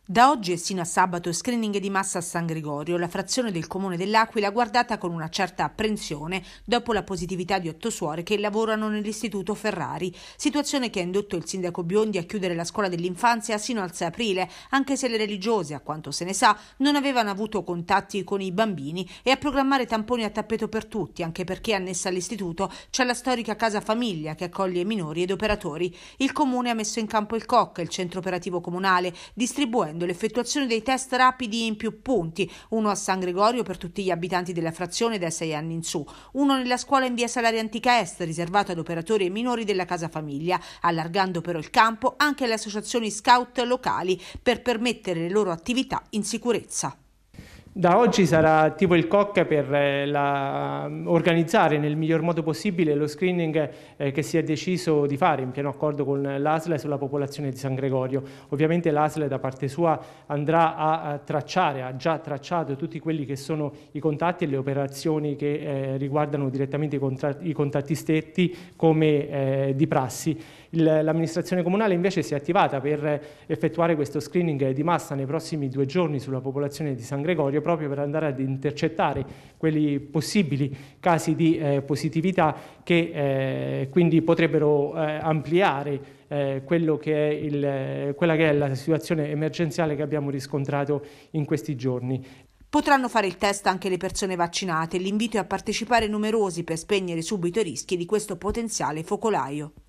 Da oggi e sino a sabato screening di massa a San Gregorio, la frazione del comune dell'Aquila guardata con una certa apprensione dopo la positività di 8 suore che lavorano nell'istituto Ferrari, situazione che ha indotto il sindaco Biondi a chiudere la scuola dell'infanzia sino al 6 aprile, anche se le religiose, a quanto se ne sa, non avevano avuto contatti con i bambini, e a programmare tamponi a tappeto per tutti, anche perché annessa all'istituto c'è la storica casa famiglia che accoglie minori ed operatori. Il comune ha messo in campo il COC, il centro operativo comunale, distribuendo l'effettuazione dei test rapidi in più punti, uno a San Gregorio per tutti gli abitanti della frazione dai 6 anni in su, uno nella scuola in via Salaria Antica Est riservato ad operatori e minori della casa famiglia, allargando però il campo anche alle associazioni scout locali per permettere le loro attività in sicurezza. Da oggi sarà attivo il COC per organizzare nel miglior modo possibile lo screening che si è deciso di fare in pieno accordo con l'ASL sulla popolazione di San Gregorio. Ovviamente l'ASL da parte sua andrà a tracciare, ha già tracciato tutti quelli che sono i contatti e le operazioni che riguardano direttamente i contatti stretti come di prassi. L'amministrazione comunale invece si è attivata per effettuare questo screening di massa nei prossimi 2 giorni sulla popolazione di San Gregorio, proprio per andare ad intercettare quelli possibili casi di positività che quindi potrebbero ampliare quella che è la situazione emergenziale che abbiamo riscontrato in questi giorni. Potranno fare il test anche le persone vaccinate. L'invito è a partecipare numerosi per spegnere subito i rischi di questo potenziale focolaio.